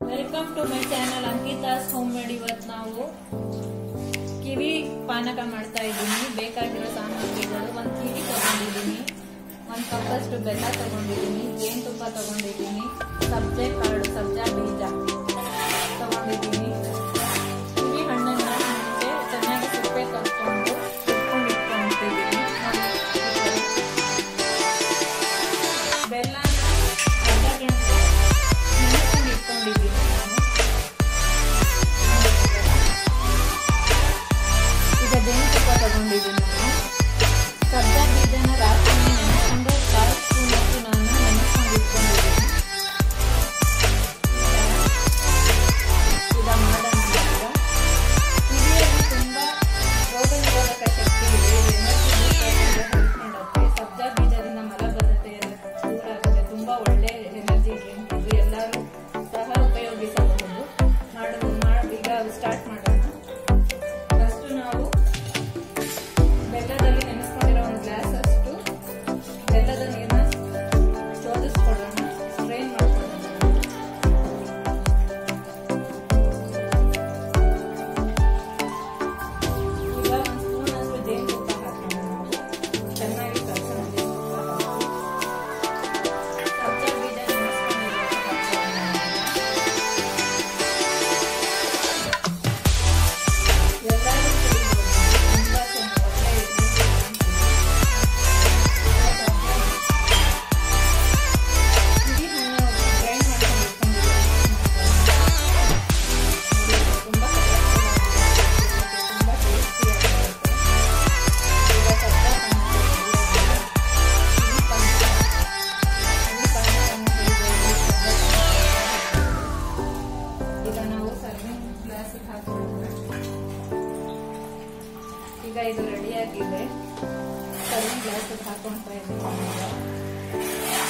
Welcome to my channel Ankita's home made. ಇವತ್ತು ನಾವು ಕಿವಿ ಪಾನಕ ಮಾಡ್ತಾ ಇದ್ದೀನಿ. ಬೇಕಾಗಿರೋ ಸಾಮಗ್ರಿಗಳು: ಒಂದು ಕಿವಿ ತಗೊಂಡಿದ್ದೀನಿ, ಒಂದು ಕಪ್ಪಷ್ಟು ಬೆಲ್ಲ ತಗೊಂಡಿದ್ದೀನಿ, ಜೇನುತುಪ್ಪ ತಗೊಂಡಿದ್ದೀನಿ, ಸಬ್ಜೆ ಕಾಳು, ಸಬ್ಜಾ ಬೀಜ ತಗೊಂಡಿದ್ದೀನಿ. ಕಿವಿ ಹಣ್ಣನ್ನ ಮುಂಚೆ ಚೆನ್ನಾಗಿ ಸಿಪ್ಪೆ ಕಟ್ಕೊಂಡು ಇಟ್ಕೊಂಡಿದ್ದೀನಿ. ಬೆಲ್ಲ ಅರ್ಧ ಗಂಟೆ ನೆನೆಸ್ಕೊಂಡು ಇಟ್ಕೊಂಡಿದ್ದೀನಿ ನಾನು. ಈಗ ಜೇನುತುಪ್ಪ ತಗೊಂಡಿದ್ದೀನಿ ನಾನು. ಸಬ್ಜಾ ಬೀಜನ ರಾತ್ರಿ ನೆನೆಸ್ಕೊಂಡು 1/4 ಸ್ಪೂನ್ ಅಷ್ಟು ನಾನು ನೆನೆಸ್ಕೊಂಡು ಇಟ್ಕೊಂಡಿದ್ದೀನಿ. ಈಗ ಮಾಡೋಣ. ಕಿವಿಯಲ್ಲಿ ತುಂಬಾ ರೋಗ ನಿರೋಧಕ ಶಕ್ತಿ ಇದೆ, ಎನರ್ಜಿ ಹೆಲ್ಪ್ ಮಾಡುತ್ತೆ. ಸಬ್ಜಾ ಬೀಜದಿಂದ ಮಲಬದ್ಧತೆ ದೂರ ಆಗುತ್ತೆ. ತುಂಬಾ ಒಳ್ಳೆ ಎನರ್ಜಿ ಡ್ರಿಂಕ್ ಇದು, ಎಲ್ಲರೂ ಸಹ ಉಪಯೋಗಿಸಬಹುದು. ಈಗ ಸ್ಟಾರ್ಟ್ ಮಾಡೋಣ. ಫಸ್ಟ್ ನಾವು ಬೆಲ್ಲದಲ್ಲಿ ನೆನೆಸ್ಕೊಂಡಿರೋ ಒಂದು ಗ್ಲಾಸ್ ಅಷ್ಟು ಬೆಲ್ಲದ ನೀರನ್ನ ಶೋಧಿಸ್ಕೊಳ್ಳೋಣ, ಸ್ಟ್ರೈನ್ ಮಾಡ್ಕೊಳ್ಳೋಣ. ಈಗ ಒಂದು ಸ್ಪೂನ್ ಅಷ್ಟು ಜೇನುತುಪ್ಪ ಹಾಕೋಣ. ನಾವು ಚೆನ್ನಾಗಿ ಕಲಸೋಣ. ಸಬ್ಜಾ ಬೀಜ ನೆನೆಸ್ಕೊಂಡಿರೋದು ಹಾಕೋಣ. ಎಲ್ಲರೂ ತುಂಬಾ ಒಳ್ಳೆ ಕಿವಿ ಹಣ್ಣು ಗ್ರೈಂಡ್ ಮಾಡ್ಕೊಂಡು ತುಂಬಾ ತುಂಬಾ ಟೇಸ್ಟಿ ಆಗಿರುತ್ತೆ. ಈಗ ಸಬ್ಜಾ ಈಗ ನಾವು ಸರ್ವಿಂಗ್ ಗ್ಲಾಸಿಗೆ ಹಾಕೊಳ್ಳೋಣ. ಈಗ ಇದು ರೆಡಿಯಾಗಿದೆ. ಸರ್ವಿಂಗ್ ಗ್ಲಾಸಿಗೆ ಹಾಕೊಳ್ತಾ ಇದ್ದೀನಿ.